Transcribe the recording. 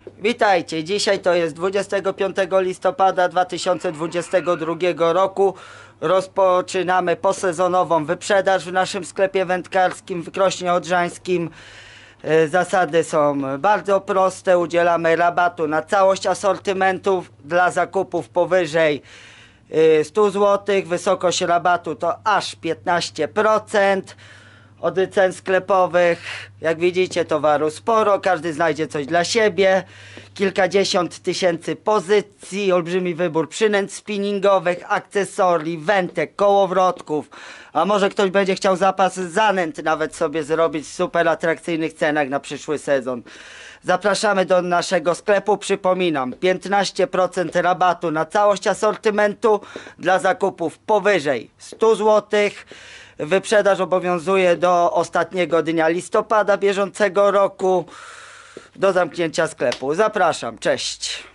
Witajcie, dzisiaj to jest 25 listopada 2022 roku. Rozpoczynamy posezonową wyprzedaż w naszym sklepie wędkarskim w Krośnie Odrzańskim. Zasady są bardzo proste, udzielamy rabatu na całość asortymentów dla zakupów powyżej 100 zł. Wysokość rabatu to aż 15%. Od cen sklepowych, jak widzicie, towaru sporo, każdy znajdzie coś dla siebie. Kilkadziesiąt tysięcy pozycji, olbrzymi wybór przynęt spinningowych, akcesorii, wędek, kołowrotków. A może ktoś będzie chciał zapas zanęt nawet sobie zrobić w super atrakcyjnych cenach na przyszły sezon. Zapraszamy do naszego sklepu, przypominam, 15% rabatu na całość asortymentu dla zakupów powyżej 100 zł. Wyprzedaż obowiązuje do ostatniego dnia listopada bieżącego roku, do zamknięcia sklepu. Zapraszam, cześć.